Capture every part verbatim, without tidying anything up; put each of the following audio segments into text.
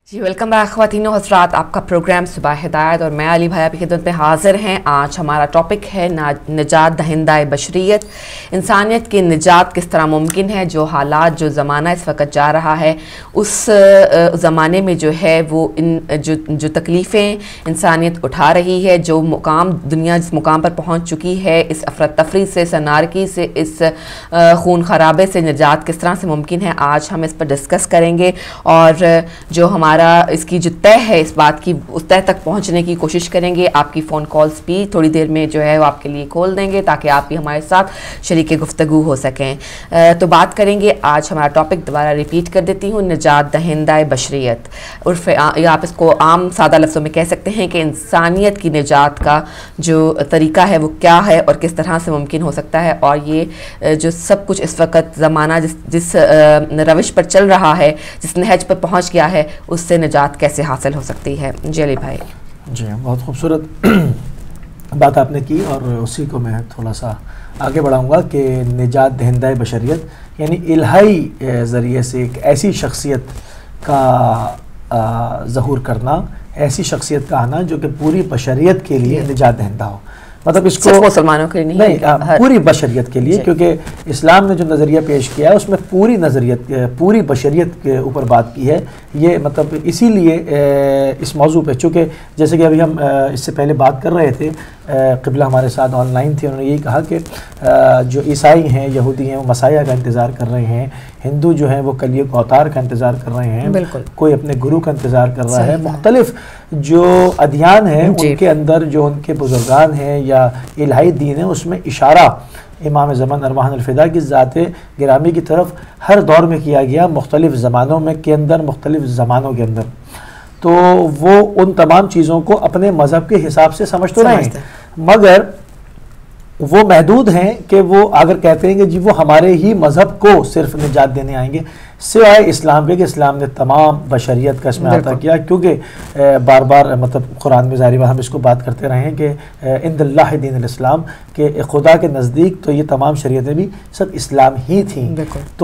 जी welcome back ख़वातीन व हज़रात, आपका प्रोग्राम सुबह हिदायत और मैं अली भाई आपकी खिदमत में हाज़िर हैं। आज हमारा टॉपिक है निजात दहिंदा बशरियत, इंसानियत की निजात किस तरह मुमकिन है। जो हालात जो ज़माना इस वक्त जा रहा है उस ज़माने में जो है वो इन जो जो तकलीफ़ें इंसानियत उठा रही है, जो मुकाम दुनिया जिस मुकाम पर पहुँच चुकी है, इस अफरा तफरी से, सनारकी से, इस खून खराबे से निजात किस तरह से मुमकिन है, आज हम इस पर डिस्कस करेंगे। और जो हमारा इसकी जो तय है इस बात की, उस तय तक पहुंचने की कोशिश करेंगे। आपकी फ़ोन कॉल्स भी थोड़ी देर में जो है वो आपके लिए खोल देंगे ताकि आप भी हमारे साथ शरीक गुफ्तगू हो सकें। तो बात करेंगे, आज हमारा टॉपिक दोबारा रिपीट कर देती हूँ, निजात दहिंदा बशरियत, उर्फ या आप इसको आम सादा लफ्ज़ों में कह सकते हैं कि इंसानियत की निजात का जो तरीका है वो क्या है और किस तरह से मुमकिन हो सकता है। और ये जो सब कुछ इस वक्त ज़माना जिस जिस रविश पर चल रहा है, जिस नहज पर पहुँच गया है, उस से निजात कैसे हासिल हो सकती है। जी अली भाई। जी बहुत खूबसूरत बात आपने की और उसी को मैं थोड़ा सा आगे बढ़ाऊंगा कि निजात दहिंदा बशरियत यानी इलाही ज़रिए से एक ऐसी शख्सियत का ज़हूर करना, ऐसी शख्सियत का आना जो कि पूरी बशरियत के लिए निजात दहिंदा हो। मतलब इसको मुसलमानों के लिए नहीं, नहीं पूरी बशरियत के लिए, क्योंकि इस्लाम ने जो नज़रिया पेश किया है उसमें पूरी नज़रियत पूरी बशरियत के ऊपर बात की है। ये मतलब इसीलिए इस मौजू पे, चूँकि जैसे कि अभी हम इससे पहले बात कर रहे थे, क़िबला हमारे साथ ऑनलाइन थे, उन्होंने यही कहा कि जो ईसाई हैं, यहूदी हैं, वो मसाया का इंतज़ार कर रहे हैं, हिंदू जो हैं वो कलियुग अवतार का इंतज़ार कर रहे हैं, कोई अपने गुरु का इंतज़ार कर रहा है। मुख्तलिफ जो अदियान हैं उनके अंदर जो उनके बुजुर्गान हैं या इलाही दीन है, उसमें इशारा इमाम ज़मान अरवाहन अल-फ़िदा की ज़ाते गिरामी की तरफ हर दौर में किया गया, मुख्तलिफ ज़मानों में के अंदर, मुख्तलिफ ज़मानों के अंदर। तो वो उन तमाम चीज़ों को अपने मज़हब के हिसाब से समझ तो रहे हैं, मगर वो महदूद हैं कि वो अगर कहते हैं कि जी वो हमारे ही मज़हब को सिर्फ निजात देने आएंगे, सिवाय इस्लाम के, कि इस्लाम ने तमाम बशरियत का इसमें अता किया। क्योंकि बार बार मतलब कुरान में ज़ाहिर बात हम इसको बात करते रहे हैं कि इंदल्लाह दीन इस्लाम, के खुदा के नज़दीक तो ये तमाम शरीयतें भी सब इस्लाम ही थी। तो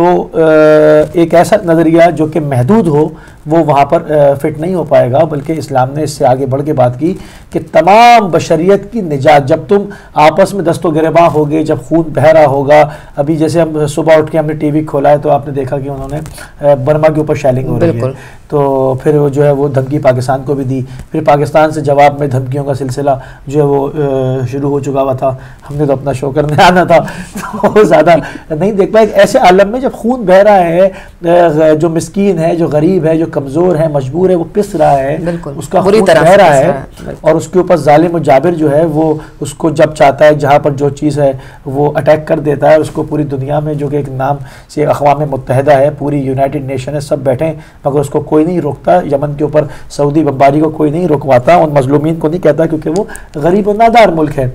एक ऐसा नज़रिया जो कि महदूद हो वो वहाँ पर फिट नहीं हो पाएगा, बल्कि इस्लाम ने इससे आगे बढ़ के बात की कि तमाम बशरियत की निजात, जब तुम आपस में दस्तो गिरबा होगे, जब खून बह रहा होगा। अभी जैसे हम सुबह उठ के हमने टी वी खोला है तो आपने देखा कि उन्होंने बर्मा के ऊपर शेलिंग हो रही है, तो फिर वो जो है वो धमकी पाकिस्तान को भी दी, फिर पाकिस्तान से जवाब में धमकियों का सिलसिला जो है वो शुरू हो चुका हुआ था। हमने तो अपना शो करने आना था तो ज़्यादा नहीं देख पाए। ऐसे आलम में जब खून बह रहा है, जो मिस्कीन है, जो गरीब है, जो कमज़ोर है, मजबूर है, वो पिस रहा है, उसका खून बह रहा है और उसके ऊपर जालिम और जाबिर जो है वो उसको जब चाहता है जहाँ पर जो चीज़ है वो अटैक कर देता है। उसको पूरी दुनिया में, जो कि एक नाम से अक़वाम मुत्तहिदा है, पूरी यूनाइटेड नेशन है, सब बैठे मगर उसको कोई नहीं रोकता। यमन के ऊपर सऊदी बमबारी को कोई नहीं रोकवाता, उन मजलूमीन को नहीं कहता, क्योंकि वो गरीब और नादार मुल्क है।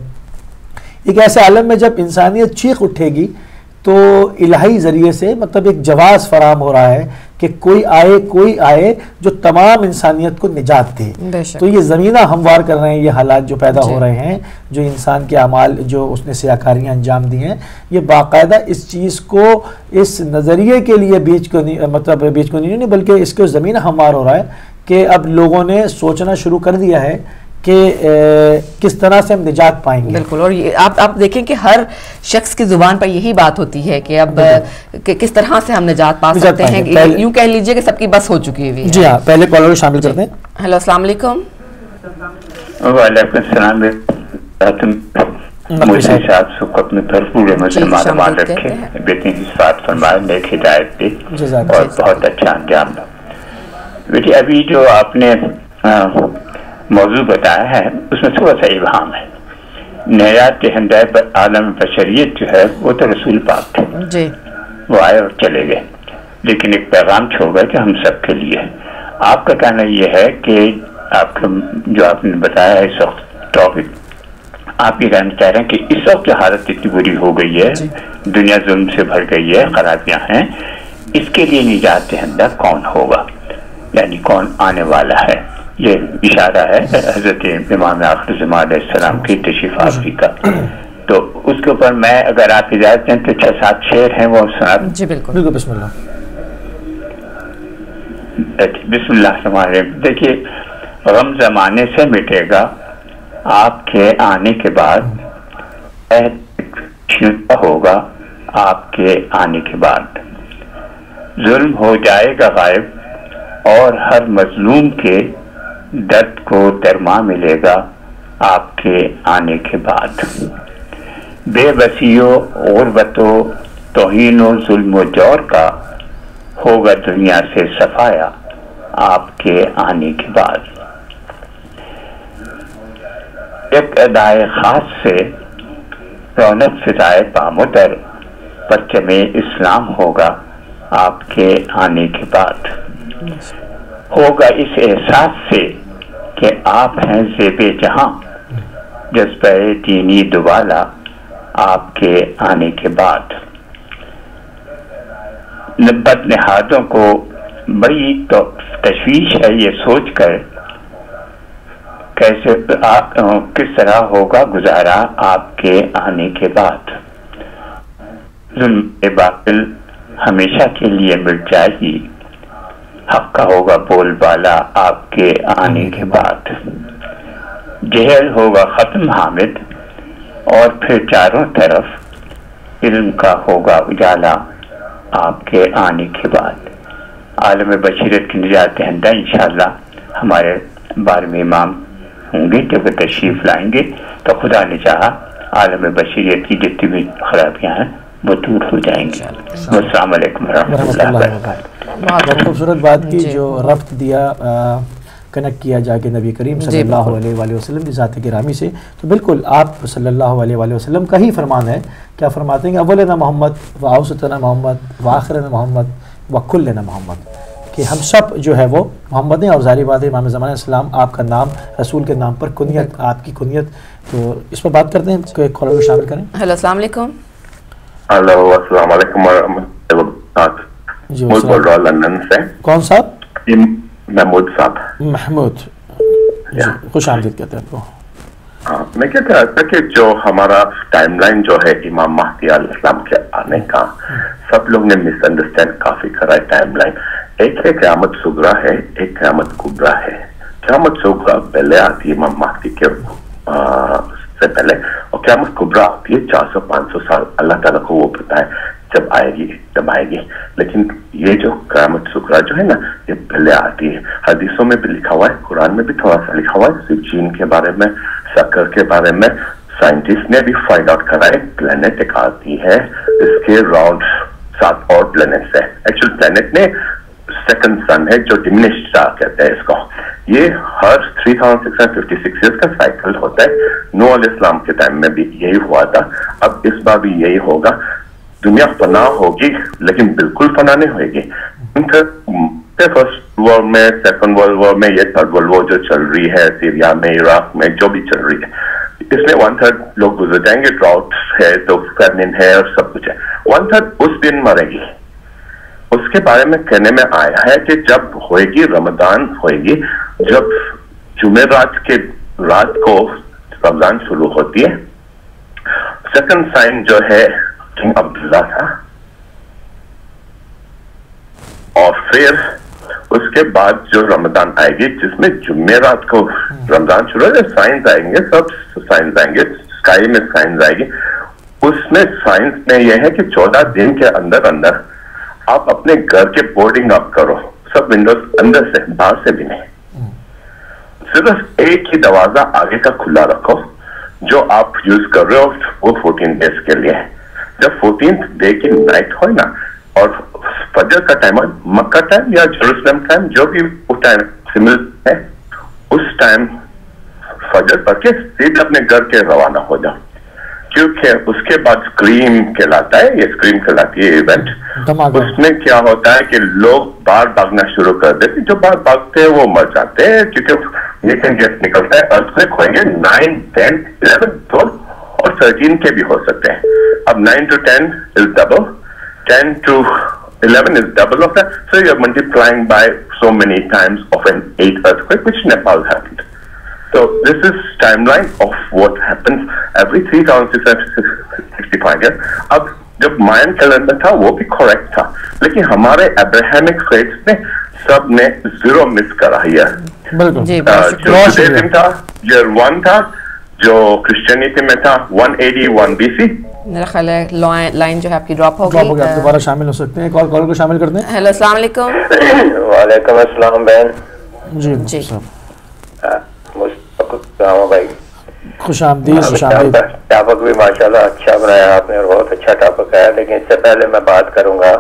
एक ऐसे आलम में जब इंसानियत चीख उठेगी तो इलाही ज़रिए से मतलब एक जवाज़ फराम हो रहा है कि कोई आए कोई आए जो तमाम इंसानियत को निजात दे। तो ये ज़मीना हमवार कर रहे हैं, ये हालात जो पैदा हो रहे हैं, जो इंसान के अमाल जो उसने सियाकारियाँ अंजाम दी हैं, ये बाकायदा इस चीज़ को, इस नज़रिए के लिए बीच को नहीं, मतलब बीच को नहीं, नहीं बल्कि इसको ज़मीना हमवार हो रहा है कि अब लोगों ने सोचना शुरू कर दिया है कि किस तरह से हम निजात पाएंगे। बिल्कुल। और ये आप आप देखें कि हर शख्स की ज़ुबान पर यही बात होती है कि अब कि किस तरह से हम निजात पा सकते हैं। यूँ कह लीजिए कि सबकी बस हो चुकी है। जी हाँ, पहले कॉलर को शामिल करते हैं। हेलो, अस्सलाम वालेकुम। वालेकुम सलाम। मुझे साथ सुख अपने भरपूर मालूमात रखे, बेटी की बात फरमाए, नेक हिदायत दी और बहुत अच्छा अंजाम दो। बेटी अभी जो आपने मौजूद बताया है उसमें थोड़ा सा इल्हाम है। निजात दहिंदा आलम बशरियत जो है वो तो रसूल पाक थे जी, वो आए और चले गए, लेकिन एक पैगाम छोड़ गए कि हम सब के लिए। आपका कहना यह है कि आपका जो आपने बताया है इस वक्त टॉपिक, आप ये कहना चाह रहे हैं कि इस वक्त हालत इतनी बुरी हो गई है, दुनिया जुल्म से भर गई है, खराबियां हैं, इसके लिए निजात दहिंदा कौन होगा, यानी कौन आने वाला है। ये इशारा है हज़रत इमाम आखिर ज़मान अलैहिस्सलाम की तशरीफ़ आफरी का। तो उसके ऊपर मैं अगर आप इजाज़त दें तो छः सात शेर हैं वो सुना। जी बिल्कुल बिल्कुल, बिस्मिल्लाह। بسم اللہ الرحمن الرحیم. دیکھیے غم زمانے سے مٹے گا آپ کے آنے کے بعد، عہد ہوگا آپ کے آنے کے بعد، ظلم ہو جائے گا غائب اور ہر مظلوم کے درد کو درما ملے گا آپ کے آنے کے بعد. بے بسیوں، غربتوں، توہین و ظلم و جور کا ہوگا دنیا سے صفایا آپ کے آنے کے بعد. ایک ادائے خاص سے رونق فضائے پامدر پرچم اسلام ہوگا آپ کے آنے کے بعد. ہوگا اس احساس سے کہ آپ ہیں زیب جہاں، جذبہ دینی دوبالا آپ کے آنے کے بعد. بد نہادوں کو بڑی تو تشویش ہے یہ سوچ کر کیسے کس طرح ہوگا گزارا آپ کے آنے کے بعد. ظلم باطل ہمیشہ کے لیے مٹ جائے گی، حق کا ہوگا بول بالا آپ کے آنے کے بعد. جہل ہوگا ختم حامد اور پھر چاروں طرف علم کا ہوگا اجالا آپ کے آنے کے بعد. عالم بشیرت کی نجات دہندہ انشاءاللہ ہمارے بارہویں امام ہوں گے جب تشریف لائیں گے تو خدا نے چاہا عالم بشیرت کی جتنی بھی خرابیاں ہیں وہ دور ہو جائیں گے. السلام علیکم ورحمۃ اللہ وبرکاتہ. بہت خوبصورت بات کی جو ربط دیا، کنیکٹ کیا جا کے نبی کریم صلی اللہ علیہ وآلہ وسلم کی ذات گرامی سے. تو بالکل آپ صلی اللہ علیہ وآلہ وسلم کا ہی فرمان ہے. کیا فرماتے ہیں؟ اولنا محمد و اوسطنا محمد و آخرنا محمد و کلنا محمد، کہ ہم سب جو ہے وہ محمد ہیں. اور ظاہری بات ہے امام زمانہ اسلام آپ کا نام رسول کے نام پر کنیت، آپ کی کنیت. تو اس پر بات کرتے ہیں کہ کالر کو شامل کریں. ہیلو السلام علیکم. ہلو السلام علیکم ورحمۃ اللہ وبرکاتہ. جی میں بول رہا ہوں لندن سے. کون صاحب؟ محمود صاحب. محمود جی، خوش آمدید کہتے ہیں آپ کو. ہاں، میں کیا کہہ رہا تھا کہ جو ہمارا ٹائم لائن جو ہے امام مہدی علیہ السلام کے آنے کا، سب لوگ نے مس انڈرسٹینڈ کافی کرا ہے ٹائم لائن. ایک ہے قیامت صغریٰ ہے، ایک قیامت کبریٰ ہے. قیامت صغریٰ پہلے آتی ہے امام مہدی کے سے پہلے، اور قیامت کبریٰ آتی ہے چار سو پانچ سو سال اللہ تعالیٰ کو وہ پتہ ہے جب آئے گی تب آئے گی. لیکن یہ جو قیامت صغریٰ جو ہے نا یہ پہلے آتی ہے. حدیثوں میں بھی لکھا ہوا ہے، قرآن میں بھی تھوڑا سا لکھا ہوا ہے. سجین کے بارے میں، سکر کے بارے میں سائنٹسٹ نے بھی فائنڈ آؤٹ کرا ہے. پلانٹ ایک آتی ہے اس کے راؤنڈ سات اور پلانٹس ہے. ایکچوئل پلانٹ نے سیکنڈ سن ہے جو ڈمنشڈ اسٹار کہتے ہیں اس کو. یہ ہر three thousand six hundred fifty six years کا سائیکل ہوتا ہے. نوح علیہ السلام کے ٹائم میں بھی یہی ہوا تھا، اب اس بار بھی یہی ہوگا. دنیا فنا ہوگی لیکن بالکل فنا نہیں ہوئے گی. فرسٹ ورلڈ میں، سیکنڈ ورلڈ وار میں، یہ تھرڈ ورلڈ وار جو چل رہی ہے سیریا میں، عراق میں جو بھی چل رہی ہے، اس میں ون تھرڈ لوگ گزر جائیں گے. ڈراؤٹ ہے تو فیمن ہے اور سب کچھ ہے. ون تھرڈ اس دن مرے گی. اس کے بارے میں کہنے میں آیا ہے کہ جب ہوئے گی رمضان ہوئے گی، جب جمعرات کے رات کو رمضان شروع ہوتی ہے. سیکنڈ سائن جو ہے کنگ عبداللہ تھا، اور پھر اس کے بعد جو رمضان آئے گی جس میں جمعرات کو رمضان شروع ہے، سائنس آئیں گے، سب سائنس آئیں گے، اسکائی میں سائنس آئے گی. اس میں سائنس میں یہ ہے کہ چودہ دن کے اندر اندر آپ اپنے گھر کے بورڈنگ اپ کرو، سب ونڈوز اندر سے، باہر سے بھی نہیں. صرف ایک ہی دروازہ آگے کا کھلا رکھو جو آپ یوز کر رہے ہو، وہ فورٹین ڈیز کے لیے ہے. جب فورٹینتھ ڈے کی نائٹ ہوئے نا اور فجر کا ٹائم ہے، مکہ ٹائم یا جیروسلم ٹائم جو بھی اس ٹائم سمل ہے، اس ٹائم فجر پڑھ کے سیدھے اپنے گھر کے روانہ ہو جاؤ. کیونکہ اس کے بعد اسکریم کہلاتا ہے، یہ اسکریم کہلاتی ہے ایونٹ. اس میں کیا ہوتا ہے کہ لوگ باہر بھاگنا شروع کر دیتے، جو باہر بھاگتے ہیں وہ مر جاتے ہیں کیونکہ یہ کنجیکٹ نکلتا ہے. ارتھکویک ہوئیں گے نائن ٹین الیون ٹویلو اور تھرٹین کے بھی ہو سکتے ہیں. اب nine two ten is double, ten two eleven is double of that, so you're multiplying by so many times of an eight earthquake which Nepal happened. So this is timeline of what happens every three thousand six hundred sixty-five years. اب جب mine calendar تھا وہ بھی correct تھا، لیکن ہمارے Abrahamic faith میں سب نے زیرو مس کرا ہے. تھا ایئر ون تھا جو کرسچینٹی میں تھا one eighty one B C. میرا خیال ہے لائن جو ہے آپ کی ڈراپ ہو گئی. آپ دوبارہ شامل ہو سکتے ہیں, کال کال کو شامل کرتے ہیں. ہیلو السلام علیکم. وعلیکم السلام بہن. جی جی بھائی خوش آمدید. خوش آمدید. ٹاپک بھی ماشاءاللہ اچھا بنایا آپ نے اور بہت اچھا ٹاپک ہے, لیکن اس سے پہلے میں بات کروں گا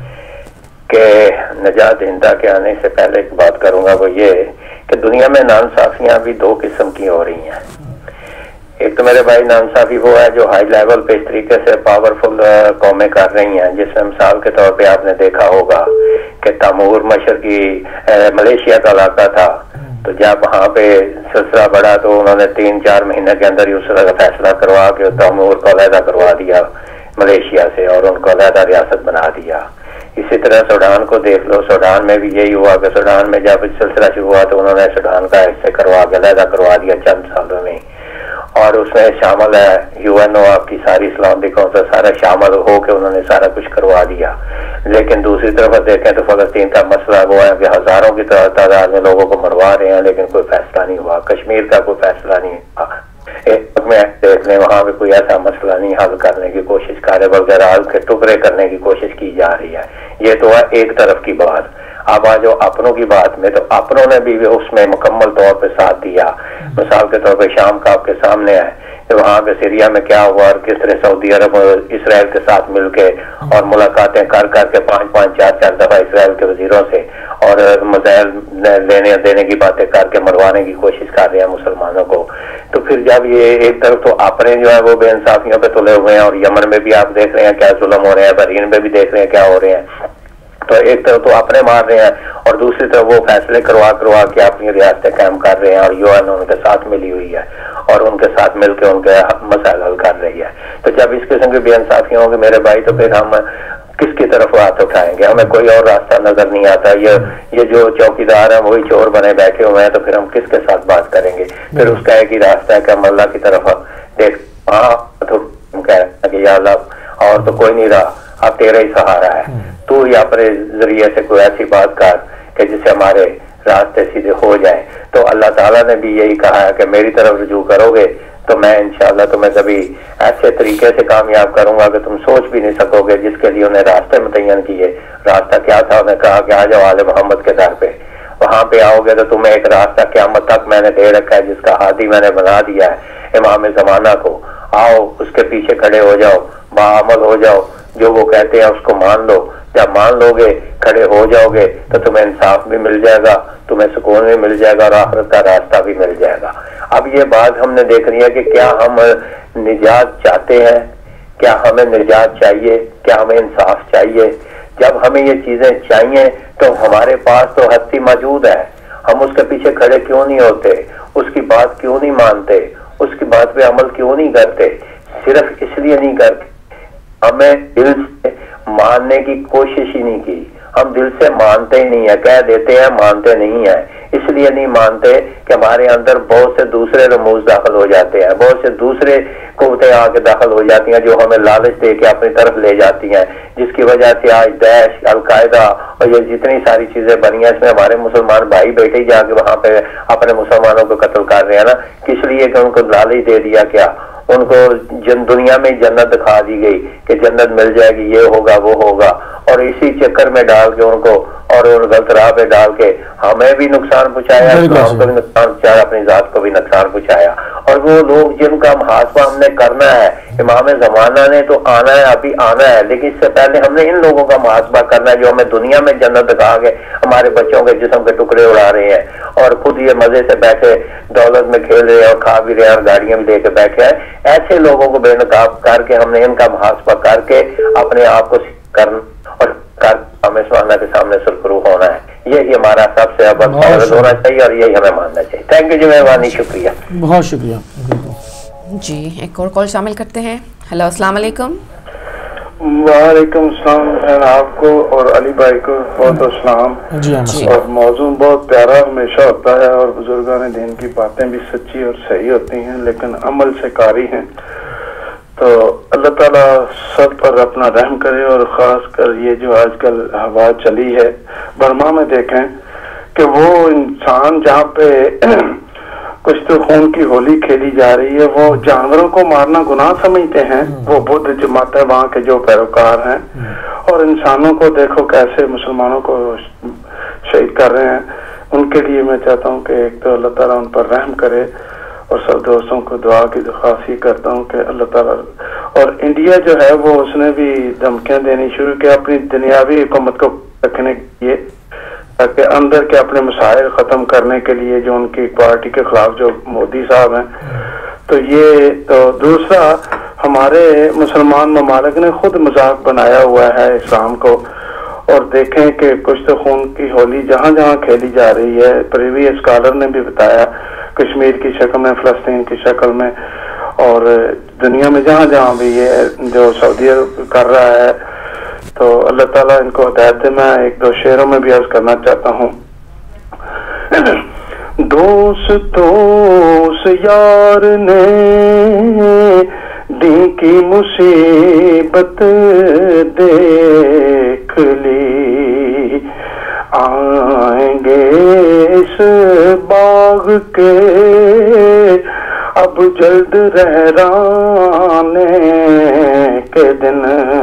کہ نجات دہندہ کے آنے سے پہلے ایک بات کروں گا, وہ یہ کہ دنیا میں ناانصافیاں بھی دو قسم کی ہو رہی ہیں. ایک تو میرے بھائی ناانصافی وہ ہے جو ہائی لیول پہ اس طریقے سے پاورفل قومیں کر رہی ہیں, جس میں مثال کے طور پہ آپ نے دیکھا ہوگا کہ تیمور مشرقی ملیشیا کا علاقہ تھا, تو جب وہاں پہ سلسلہ بڑھا تو انہوں نے تین چار مہینے کے اندر ہی اس طرح کا فیصلہ کروا کے تیمور کو علیحدہ کروا دیا ملیشیا سے اور ان کو علیحدہ ریاست بنا دیا. اسی طرح سوڈان کو دیکھ لو, سوڈان میں بھی یہی ہوا کہ سوڈان میں جب سلسلہ شروع ہوا تو انہوں نے سوڈان کا حصے کروا کے علیحدہ کروا دیا چند سالوں میں, اور اس میں شامل ہے یو این او, آپ کی ساری اسلامی کونسل سارا شامل ہو کے انہوں نے سارا کچھ کروا دیا. لیکن دوسری طرف دیکھیں تو فلسطین کا مسئلہ وہ ہے کہ ہزاروں کی تعداد میں لوگوں کو مروا رہے ہیں لیکن کوئی فیصلہ نہیں ہوا. کشمیر کا کوئی فیصلہ نہیں ہوا. ایک میں دیکھ لیں وہاں پہ کوئی ایسا مسئلہ نہیں حل کرنے کی کوشش کر رہے, بلکہ حل کے ٹکڑے کرنے کی کوشش کی جا رہی ہے. یہ تو ہے ایک طرف کی بات. اب آ جاؤ اپنوں کی بات میں, تو اپنوں نے بھی اس میں مکمل طور پہ ساتھ دیا. مثال کے طور پہ شام کا آپ کے سامنے ہے کہ وہاں پہ سیریا میں کیا ہوا اور کس طرح سعودی عرب اسرائیل کے ساتھ مل کے اور ملاقاتیں کر کر کے پانچ پانچ چار چار دفعہ اسرائیل کے وزیروں سے اور میزائل لینے دینے کی باتیں کر کے مروانے کی کوشش کر رہے ہیں مسلمانوں کو. تو پھر جب یہ ایک طرف تو اپنے جو ہے وہ بے انصافیوں پہ تلے ہوئے ہیں, اور یمن میں بھی آپ دیکھ رہے ہیں کیا ظلم ہو رہے ہیں, بحرین میں بھی دیکھ رہے ہیں کیا ہو رہے ہیں, تو ایک طرف تو اپنے مار رہے ہیں اور دوسری طرف وہ فیصلے کروا کروا کے اپنی ریاستیں قائم کر رہے ہیں, اور یو این ان کے ساتھ ملی ہوئی ہے اور ان کے ساتھ مل کے ان کے مسائل حل کر رہی ہے. تو جب اس قسم کی بے انصافیاں ہوں گی میرے بھائی, تو پھر ہم کس کی طرف ہاتھ اٹھائیں گے؟ ہمیں کوئی اور راستہ نظر نہیں آتا. یہ یہ جو چوکیدار ہیں وہی چور بنے بیٹھے ہوئے ہیں, تو پھر ہم کس کے ساتھ بات کریں گے؟ پھر اس کا ایک ہی راستہ ہے کہ ہم اللہ کی طرف دیکھ, ہاں تو کہہ رہے ہیں کہ یا اللہ اور تو کوئی نہیں رہا, اب تیرا ہی سہارا ہے, تو یا اپنے ذریعے سے کوئی ایسی بات کر کہ جس سے ہمارے راستے سیدھے ہو جائیں. تو اللہ تعالیٰ نے بھی یہی کہا ہے کہ میری طرف رجوع کرو گے تو میں انشاءاللہ تمہیں کبھی ایسے طریقے سے کامیاب کروں گا کہ تم سوچ بھی نہیں سکو گے, جس کے لیے انہیں راستے متعین کیے. راستہ کیا تھا؟ انہیں کہا کہ آ جاؤ آل محمد کے در پہ, وہاں پہ آؤ گے تو تمہیں ایک راستہ قیامت تک میں نے دے رکھا ہے, جس کا ہادی میں نے بنا دیا ہے امام زمانہ کو. آؤ اس کے پیچھے کھڑے ہو جاؤ, باعمل ہو جاؤ, جو وہ کہتے ہیں اس کو مان لو. جب مان لو گے, کھڑے ہو جاؤ گے, تو تمہیں انصاف بھی مل جائے گا, تمہیں سکون بھی مل جائے گا اور آخرت کا راستہ بھی مل جائے گا. اب یہ بات ہم نے دیکھنی ہے کہ کیا ہم نجات چاہتے ہیں, کیا ہمیں نجات چاہیے, کیا ہمیں انصاف چاہیے. جب ہمیں یہ چیزیں چاہیے تو ہمارے پاس تو ہستی موجود ہے, ہم اس کے پیچھے کھڑے کیوں نہیں ہوتے, اس کی بات کیوں نہیں مانتے, اس کی بات پہ عمل کیوں نہیں کرتے؟ صرف اس لیے نہیں کرتے ہمیں دل سے ماننے کی کوشش ہی نہیں کی. ہم دل سے مانتے ہی نہیں ہیں, کہہ دیتے ہیں مانتے نہیں ہیں. اس لیے نہیں مانتے کہ ہمارے اندر بہت سے دوسرے رموز داخل ہو جاتے ہیں, بہت سے دوسرے قوتیں آ کے داخل ہو جاتی ہیں جو ہمیں لالچ دے کے اپنی طرف لے جاتی ہیں, جس کی وجہ سے آج داعش, القاعدہ اور یہ جتنی ساری چیزیں بنی ہیں, اس میں ہمارے مسلمان بھائی بیٹھے جا کے وہاں پہ اپنے مسلمانوں کو قتل کر رہے ہیں نا, کس لیے کہ ان کو لالچ دے دیا. کیا ان کو جن دنیا میں جنت دکھا دی گئی کہ جنت مل جائے گی, یہ ہوگا وہ ہوگا, اور اسی چکر میں ڈال کے ان کو اور ان غلط راہ پہ ڈال کے ہمیں بھی نقصان پہنچایا, اسلام کو بھی نقصان پہنچایا, اپنی ذات کو بھی نقصان پہنچایا. اور وہ لوگ جن کا محاسبہ ہم نے کرنا ہے, امام زمانہ نے تو آنا ہے, ابھی آنا ہے, لیکن اس سے پہلے ہم نے ان لوگوں کا محاسبہ کرنا ہے جو ہمیں دنیا میں جنت دکھا کے ہمارے بچوں کے جسم کے ٹکڑے اڑا رہے ہیں, اور خود یہ مزے سے بیٹھے دولت میں کھیل رہے ہیں اور کھا بھی رہے ہیں اور گاڑیاں بھی لے کے بیٹھے ہیں. ایسے لوگوں کو بے نقاب کر کے ہم نے ان کا محاسبہ کر کے اپنے آپ کو کرنا اور ہمیں سوانا کے سامنے سرخرو ہونا ہے. یہی ہمارا سب سے اب ہونا چاہیے اور یہی ہمیں ماننا چاہیے. تھینک یو جی, مہربانی, شکریہ, بہت شکریہ. جی ایک اور کال شامل کرتے ہیں. ہیلو السلام علیکم. وعلیکم السلام, آپ کو اور علی بھائی کو بہت السلام. جی اور موضوع بہت پیارا ہمیشہ ہوتا ہے, اور بزرگان دین کی باتیں بھی سچی اور صحیح ہوتی ہیں لیکن عمل سے کاری ہیں. تو اللہ تعالیٰ سب پر اپنا رحم کرے، اور خاص کر یہ جو آج کل ہوا چلی ہے برما میں، دیکھیں کہ وہ انسان جہاں پہ کچھ تو خون کی ہولی کھیلی جا رہی ہے، وہ جانوروں کو مارنا گناہ سمجھتے ہیں، وہ بدھ جماعت ہے وہاں کے جو پیروکار ہیں، اور انسانوں کو دیکھو کیسے مسلمانوں کو شہید کر رہے ہیں۔ ان کے لیے میں چاہتا ہوں کہ ایک تو اللہ تعالیٰ ان پر رحم کرے، اور سب دوستوں کو دعا کی درخواست ہی کرتا ہوں کہ اللہ تعالیٰ، اور انڈیا جو ہے وہ اس نے بھی دھمکیاں دینی شروع کیا اپنی دنیاوی حکومت کو رکھنے کے لیے، تاکہ اندر کے اپنے مسائل ختم کرنے کے لیے، جو ان کی پارٹی کے خلاف جو مودی صاحب ہیں۔ تو یہ تو دوسرا، ہمارے مسلمان ممالک نے خود مذاق بنایا ہوا ہے اسلام کو، اور دیکھیں کہ کچھ تو خون کی ہولی جہاں جہاں کھیلی جا رہی ہے، پریوی اسکالر نے بھی بتایا، کشمیر کی شکل میں، فلسطین کی شکل میں، اور دنیا میں جہاں جہاں بھی یہ جو سعودی کر رہا ہے۔ تو اللہ تعالیٰ ان کو ہدایت دے۔ میں ایک دو شعروں میں بھی عرض کرنا چاہتا ہوں۔ دوستوں سے یار نے دین کی مصیبت دیکھ لی، آئیں گے اس باغ کے اب جلد رہرانے کے دن،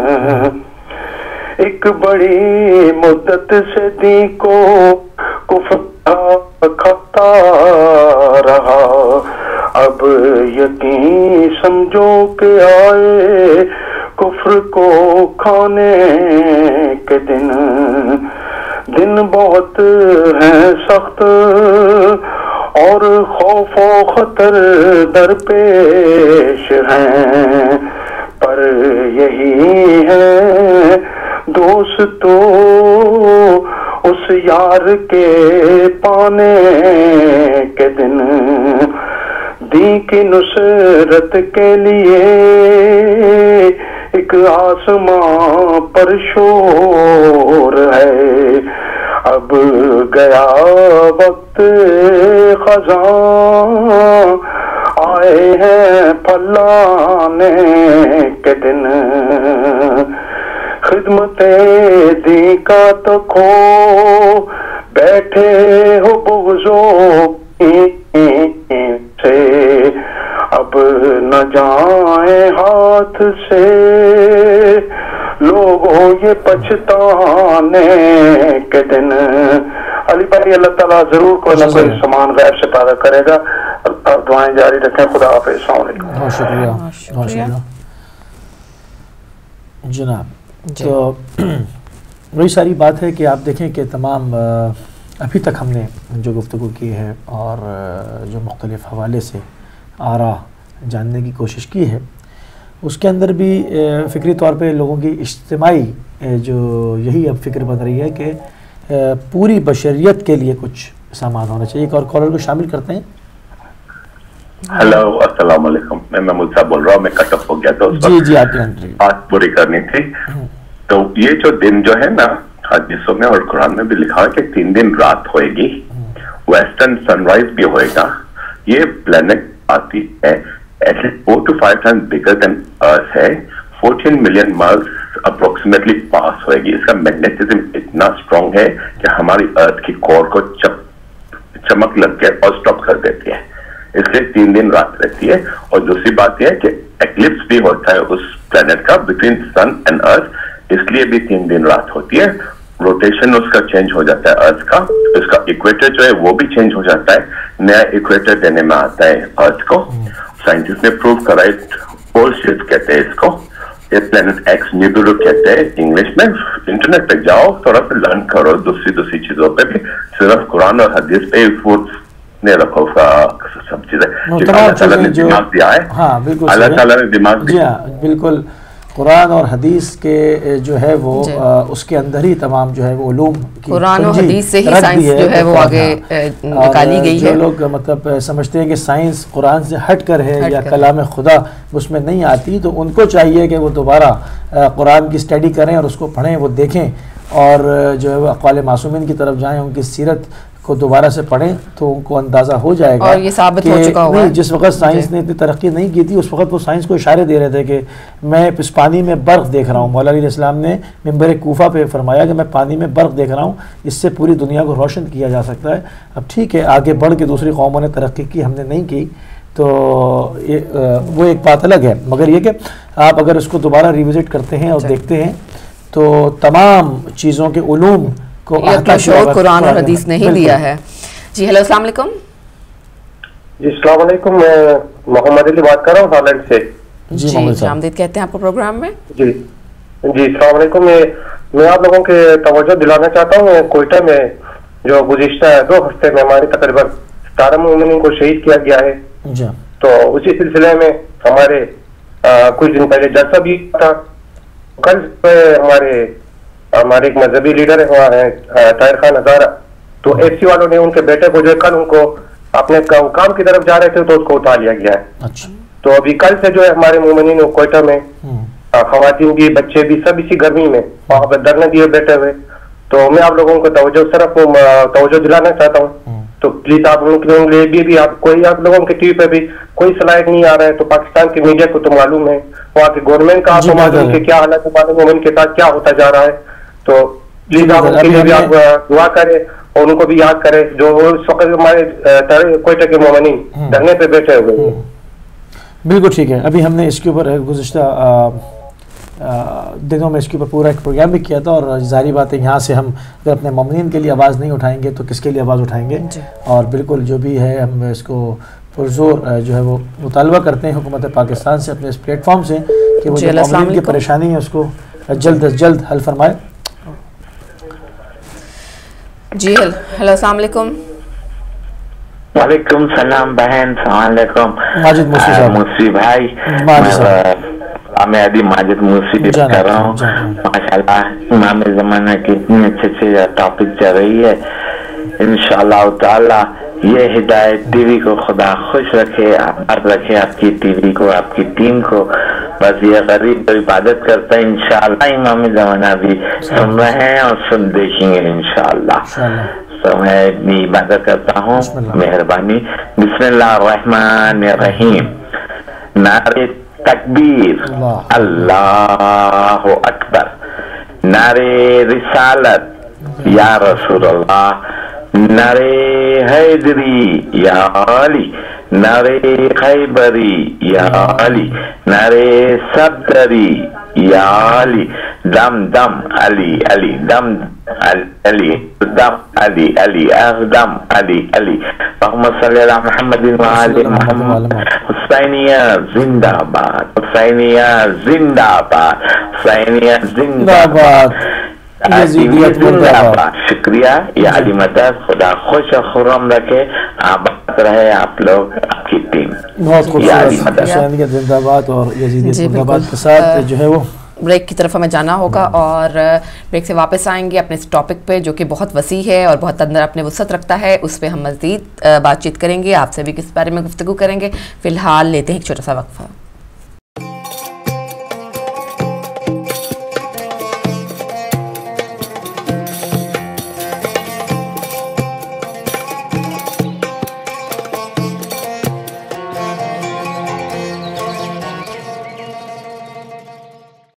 ایک بڑی مدت سے دین کو کفر کھاتا رہا، اب یقین سمجھو کہ آئے کفر کو کھانے کے دن، دن بہت ہیں سخت اور خوف و خطر درپیش ہیں، پر یہی ہے دوستو اس یار کے پانے کے دن، دین کی نصرت کے لیے ایک آسمان پر شور ہے، اب گیا وقت خزاں آئے ہیں پھلانے کے دن، خدمت دی کا تو کھو بیٹھے ہو بغضو سے، اب نہ جائیں ہاتھ سے لوگوں یہ پچھتانے کے دن۔ علی بھائی اللہ تعالیٰ ضرور کوئی نہ کوئی سامان غیب سے پیدا کرے گا۔ دعائیں جاری رکھیں۔ خدا حافظ۔ السلام علیکم۔ بہت شکریہ بہت شکریہ جناب۔ تو وہی ساری بات ہے کہ آپ دیکھیں کہ تمام ابھی تک ہم نے جو گفتگو کی ہے اور جو مختلف حوالے سے آرا جاننے کی کوشش کی ہے، اس کے اندر بھی فکری طور پہ لوگوں کی اجتماعی جو یہی اب فکر بن رہی ہے کہ پوری بشریت کے لیے کچھ سامان ہونا چاہیے۔ ایک اور کالر کو شامل کرتے ہیں۔ ہیلو، السلام علیکم، میں محمود صاحب بول رہا ہوں، میں کٹ آف ہو گیا تو جی جی آپ کی بات پوری کرنی تھی۔ تو یہ جو دن جو ہے نا، حدیثوں میں اور قرآن میں بھی لکھا ہے کہ تین دن رات ہوئے گی، ویسٹرن سن رائز بھی ہوئے گا۔ یہ پلانٹ آتی ہے at least four to five times bigger than earth ہے، فورٹین ملین مائلز اپروکسیمیٹلی پاس ہوئے گی۔ اس کا میگنیٹزم اتنا اسٹرانگ ہے کہ ہماری ارتھ کی کور کو چمک لگ کے اور اسٹاپ کر دیتی ہے، اس لیے تین دن رات رہتی ہے۔ اور دوسری بات یہ ہے کہ ایکلپس بھی ہوتا ہے اس پلانٹ کا بٹوین سن اینڈ ارتھ، اس لیے بھی تین دن رات ہوتی ہے۔ روٹیشن اس کا چینج ہو جاتا ہے ارتھ کا، اس کا ایکویٹر جو ہے وہ بھی چینج ہو جاتا ہے، نیا ایکویٹر دینے میں آتا ہے ارتھ کو۔ سائنٹسٹ نے پروو کرا ہے، پول شفٹ کہتے ہیں اس کو، یہ پلانٹ ایکس نیبولو کہتے ہیں انگلش میں۔ انٹرنیٹ پہ جاؤ، تھوڑا سا لرن کرو دوسری دوسری چیزوں پہ بھی، صرف قرآن اور حدیث پہ نے رکھو سب چیزیں۔ اللہ تعالیٰ نے دماغ دیا ہے، اللہ تعالیٰ نے دماغ دیا، بالکل قرآن اور حدیث کے جو ہے وہ اس کے اندر ہی تمام جو ہے وہ علوم قرآن اور حدیث سے ہی سائنس جو ہے وہ آگے نکالی گئی ہے۔ جو لوگ مطلب سمجھتے ہیں کہ سائنس قرآن سے ہٹ کر ہے یا کلام خدا اس میں نہیں آتی، تو ان کو چاہیے کہ وہ دوبارہ قرآن کی اسٹڈی کریں اور اس کو پڑھیں، وہ دیکھیں، اور جو ہے وہ اقوال معصومین کی طرف جائیں، ان کی سیرت کو دوبارہ سے پڑھیں تو ان کو اندازہ ہو جائے گا. اور یہ ثابت ہو چکا ہوا ہے. جس وقت سائنس نے اتنی ترقی نہیں کی تھی اس وقت وہ سائنس کو اشارے دے رہے تھے کہ میں اس پانی میں برف دیکھ رہا ہوں. مولا علیہ السلام نے منبر کوفہ پہ فرمایا کہ میں پانی میں برف دیکھ رہا ہوں, اس سے پوری دنیا کو روشن کیا جا سکتا ہے. اب ٹھیک ہے آگے بڑھ کے دوسری قوموں نے ترقی کی, ہم نے نہیں کی, تو وہ ایک بات الگ ہے. مگر یہ کہ آپ اگر اس کو دوبارہ ریوزٹ کرتے ہیں اور دیکھتے ہیں تو تمام چیزوں کے علوم کو شعور قرآن اور حدیث نے ہی دیا ہے. جی ہیلو السلام علیکم. جی السلام علیکم, میں محمد علی بات کر رہا ہوں ہالینڈ سے. جی آمدید کہتے ہیں آپ کو پروگرام میں. جی جی السلام علیکم. میں آپ لوگوں کے توجہ دلانا چاہتا ہوں کوئٹہ میں جو گزشتہ دو ہفتے میں ہمارے تقریباً ستارہ مومنین کو شہید کیا گیا ہے, تو اسی سلسلے میں ہمارے کچھ دن پہلے جلسہ بھی تھا. کل ہمارے ہمارے ایک مذہبی لیڈر ہے طاہر خان ہزارہ, تو ایف سی والوں نے ان کے بیٹے کو جو کل ان کو اپنے کام کی طرف جا رہے تھے تو اس کو اٹھا لیا گیا ہے. تو ابھی کل سے جو ہے ہمارے مومنین کوئٹہ میں خواتین بھی بچے بھی سب اسی گرمی میں وہاں پہ دھرنے دیے بیٹھے ہوئے. تو میں آپ لوگوں کو توجہ صرف توجہ دلانا چاہتا ہوں, تو پلیز آپ لوگوں کے لیے بھی آپ کوئی آپ لوگوں کے ٹی وی پہ بھی کوئی صلاحیت نہیں آ رہا ہے, تو پاکستان کی میڈیا کو تو معلوم ہے, وہاں کی گورنمنٹ کا آپ کو معلوم ہے کہ کیا حالت ہمارے مومن کے ساتھ کیا ہوتا جا رہا ہے. تو پلیز آپ ان کے لیے بھی آپ دعا کریں اور ان کو بھی یاد کریں جو اس وقت ہمارے کوئٹہ کے مومنین دھرنے پہ بیٹھے ہوئے. بالکل ٹھیک ہے. ابھی ہم نے اس کے اوپر گزشتہ دنوں میں اس کے اوپر پورا ایک پروگرام بھی کیا تھا, اور ظاہری بات ہے یہاں سے ہم اگر اپنے مومنین کے لیے آواز نہیں اٹھائیں گے تو کس کے لیے آواز اٹھائیں گے. اور بالکل جو بھی ہے ہم اس کو پرزور جو ہے وہ مطالبہ کرتے ہیں حکومت پاکستان سے اپنے اس پلیٹ فارم سے کہ وہ جو مومنین کی پریشانی ہے اس کو جلد از جلد حل فرمائے. جی ہیلو السلام علیکم. وعلیکم السلام بہن, السلام علیکم. ماجد موسی صاحب. موسی بھائی, میں ابھی ماجد موسی کر رہا ہوں. ماشاءاللہ امام زمانہ کی اتنی اچھے اچھے ٹاپک چل رہی ہے. انشاءاللہ تعالی یہ ہدایت ٹی وی کو خدا خوش رکھے, آباد رکھے آپ کی ٹی وی کو, آپ کی ٹیم کو. بس یہ غریب جو عبادت کرتا ہے انشاءاللہ امام زمانہ بھی سن رہے ہیں اور سن دیکھیں گے انشاءاللہ. تو میں اتنی عبادت کرتا ہوں, مہربانی. بسم اللہ الرحمن الرحیم. نعرہ تکبیر, اللہ اکبر. نعرہ رسالت یا رسول اللہ. نعرہ حیدری یا علی. نعرہ خیبری یا علی. نعرہ صدری یا علی. دم دم علی علی دم علی دم علی علی اقدم علی علی. اللہم صلی علی محمد وآل محمد. حسینیہ زندہ باد, حسینیہ زندہ باد, حسینیہ زندہ باد, زندہ باد. شکریہ. یہ علی مدد, خدا خوش و خرم رکھے, آباد رہے آپ لوگ, آپ کی ٹیم. بہت خوبصورت. حسینیہ زندہ باد اور یزیدیت زندہ باد کے ساتھ جو ہے وہ بریک کی طرف ہمیں جانا ہوگا, اور بریک سے واپس آئیں گے اپنے اس ٹاپک پہ جو کہ بہت وسیع ہے اور بہت اندر اپنے وسعت رکھتا ہے. اس پہ ہم مزید بات چیت کریں گے, آپ سے بھی کس بارے میں گفتگو کریں گے. فی الحال لیتے ہیں ایک چھوٹا سا وقفہ.